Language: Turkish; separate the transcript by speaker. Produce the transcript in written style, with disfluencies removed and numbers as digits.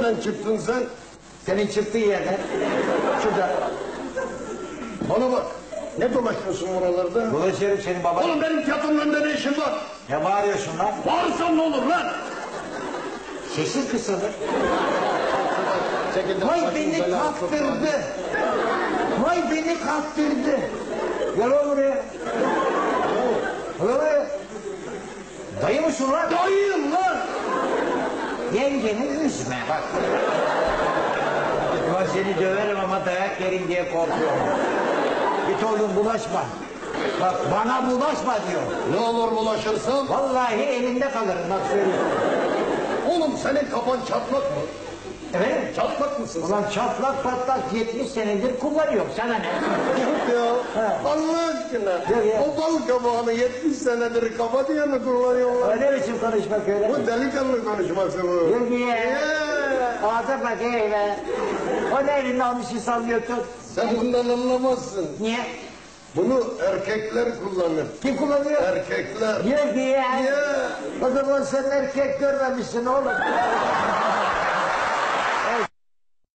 Speaker 1: nereden çıktın sen?
Speaker 2: Senin çıktığın yerden. Şurada.
Speaker 1: Bana bak. Ne dolaşıyorsun oralarda?
Speaker 2: Dolaşıyorum senin baban.
Speaker 1: Oğlum benim tiyatromun önünde ne işin var?
Speaker 2: Ne bağırıyorsun lan?
Speaker 1: Bağırsam ne olur lan?
Speaker 2: Sesin kısılır.
Speaker 1: Çekil de
Speaker 2: Vay
Speaker 1: başını
Speaker 2: beni
Speaker 1: belaya
Speaker 2: kaptırdı. Vay beni kaptırdı. Gel oğlum buraya. Gel buraya. Dayı mısın lan?
Speaker 1: Dayıyım lan!
Speaker 2: Yengeni üzme bak. Ulan seni döverim ama dayak yerim diye korkuyorum. Git oğlum bulaşma. Bak bana bulaşma diyor.
Speaker 1: Ne olur bulaşırsam?
Speaker 2: Vallahi elinde kalırım bak söylüyorum.
Speaker 1: Oğlum senin kafan çatlak mı?
Speaker 2: Evet.
Speaker 1: Çatlak mısın sen?
Speaker 2: Ulan çatlak patlak 70 senedir kullanıyorum sana ne?
Speaker 1: Yok ya. Allah aşkına.
Speaker 2: Yok ya.
Speaker 1: O bal kabağını 70 senedir kafa diye mi kullanıyorlar?
Speaker 2: Öyle biçim konuşmak öyle.
Speaker 1: Bu delikanlı konuşması bu.
Speaker 2: Yok ya. Ağza bak öyle. O ne elinde almışı sallıyorsun?
Speaker 1: Sen bundan anlamazsın.
Speaker 2: Niye?
Speaker 1: Bunu erkekler kullanır.
Speaker 2: Kim kullanıyor?
Speaker 1: Erkekler.
Speaker 2: Yok ya.
Speaker 1: Niye?
Speaker 2: O zaman sen erkek görmemişsin oğlum.